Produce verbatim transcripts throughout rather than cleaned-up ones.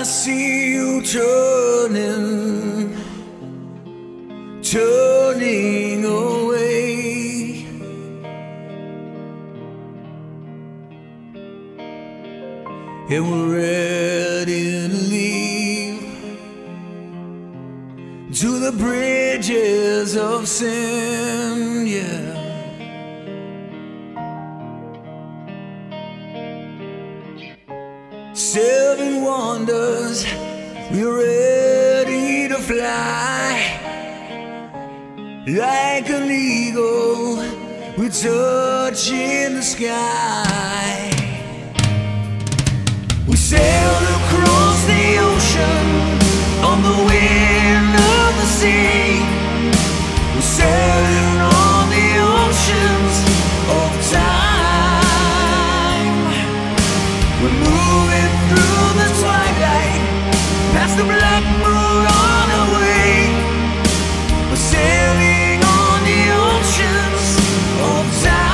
see you turning, turning away. And we're ready to leave to the bridges of sin, yeah. Seven wonders, we're ready to fly. Like an eagle, we're touching the sky. We sailed across the ocean on the wind of the sea. We're sailing on the oceans of time. We're moving through the twilight, past the black moon on our way. We're sailing on the oceans of time.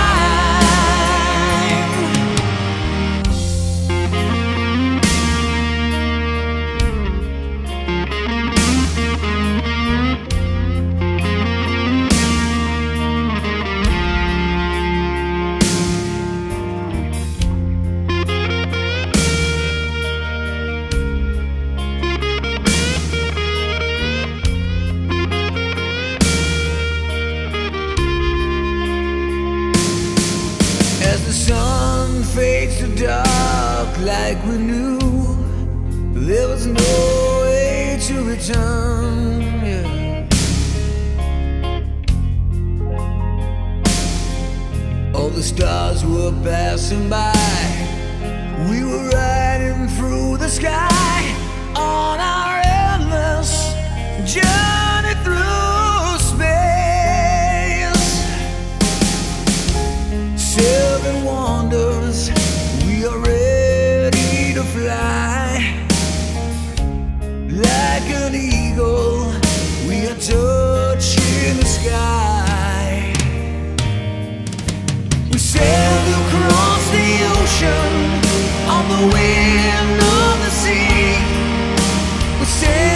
As the sun fades to dark, like we knew there was no way to return, yeah. All the stars were passing by, we were riding through the sky on our endless journey through space. Seven wonders, we are ready to fly. Like an eagle, we are touching the sky. We sailed across the ocean on the wind of the sea. We sailed